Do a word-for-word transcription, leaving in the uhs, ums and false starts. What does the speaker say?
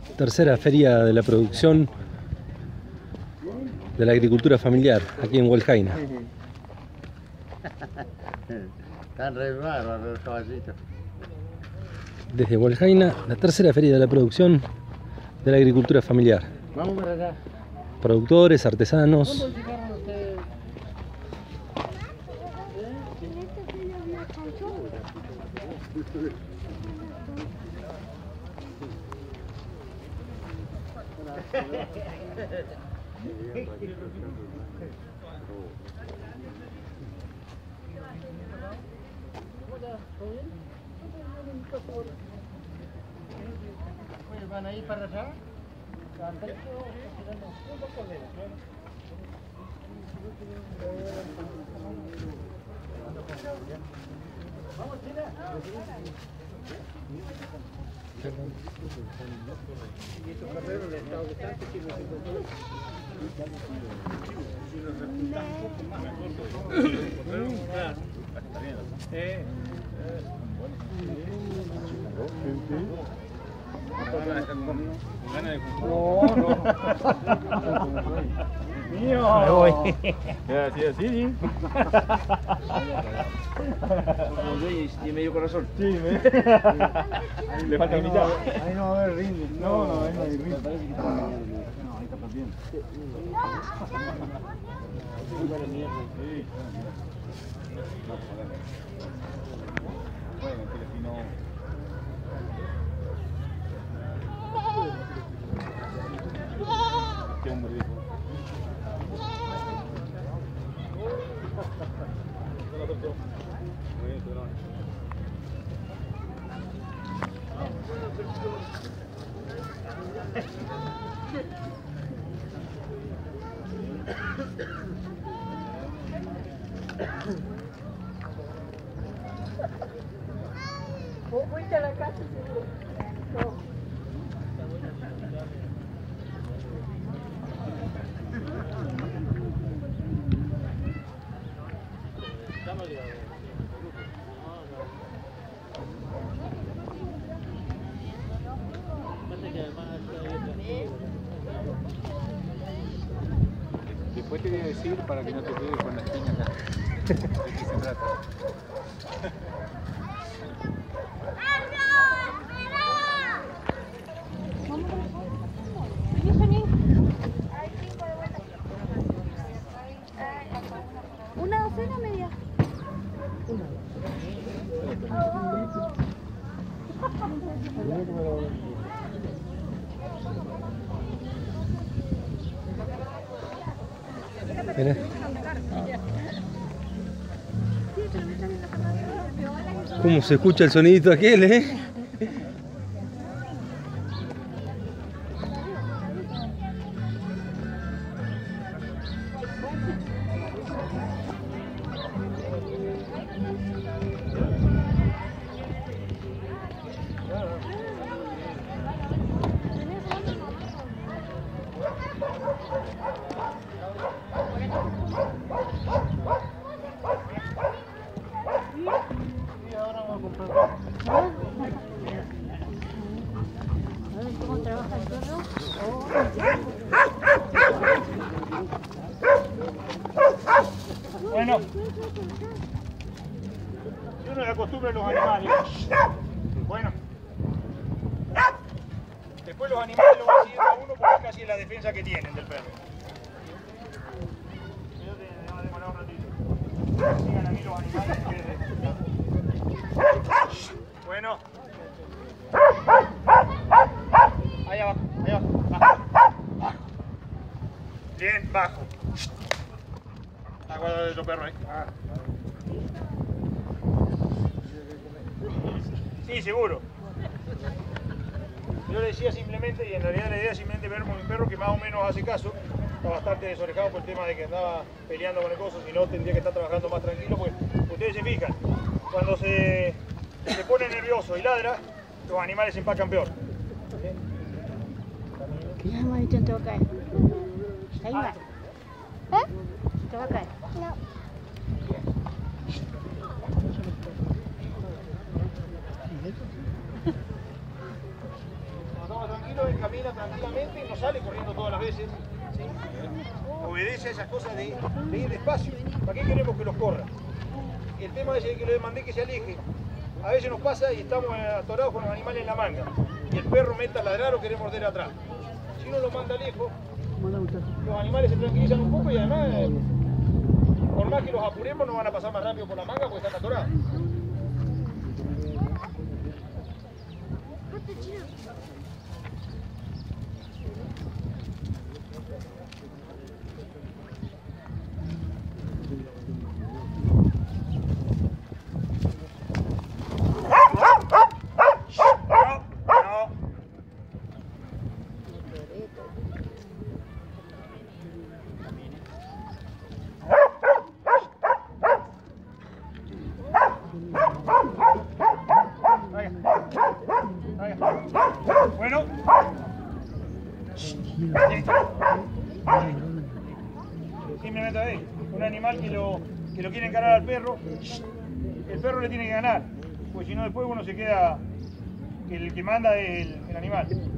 Tercera feria de la producción de la agricultura familiar aquí en Hualjaina. Están re bárbaros los caballitos. Desde Hualjaina, la tercera feria de la producción de la agricultura familiar. Vamos para allá. Productores, artesanos. ¿Cuándo llegaron ustedes? ¿Van a ir para allá? Vamos, China. ¿Y estos carreros les está gustando? Si nos encontramos, si nos resultan un poco más mejor, claro. Está bien. Eh. No, no. Mío. Me voy. Así, así, sí. Y medio corazón. Sí, me. Le falta mitad. Ahí no va a haber rinde. No, no, ahí no hay rinde. No, ahí está perdiendo. Sí. Bueno, que si no. Qué hombre dijo. ¿Vos fuiste a la casa? No. Después te voy a decir para que no te quedes con las piñas acá. ¿De qué se trata? ¿Una docena media? Mira. ¿Cómo se escucha el sonidito aquel, eh? ¿Cómo trabaja el perro? Bueno, si uno le acostumbra a los animales, bueno, después los animales lo van siguiendo a uno porque casi es la defensa que tienen del perro. Creo que me va a demorar un ratito. Sigan a mí los animales. Bueno. Ahí abajo, ahí abajo, bajo, bajo. Bien, bajo. Aguarda el otro perro ahí. Sí, seguro. Yo le decía simplemente, y en realidad la idea es simplemente ver con un perro que más o menos hace caso. Está bastante desorejado por el tema de que andaba peleando con el coso, si no tendría que estar trabajando más tranquilo, porque ustedes se fijan, cuando se, se pone nervioso y ladra, los animales se empacan peor. Ya, manito, te va a caer. Ahí va. ¿Eh? Te va a caer. No. Cuando estamos tranquilos, camina tranquilamente y no sale corriendo todas las veces. ¿Sí? Obedece a esas cosas de, de ir despacio. ¿Para qué queremos que los corra? El tema es que lo demandé que se aleje. A veces nos pasa y estamos atorados con los animales en la manga. Y el perro mete a ladrar o quiere morder atrás. Si uno lo manda lejos, los animales se tranquilizan un poco y además, eh, por más que los apuremos, no van a pasar más rápido por la manga porque están atorados. Bueno. Simplemente ahí, un animal que lo, que lo quiere encarar al perro, el perro le tiene que ganar, porque si no después uno se queda, que el que manda es el, el animal.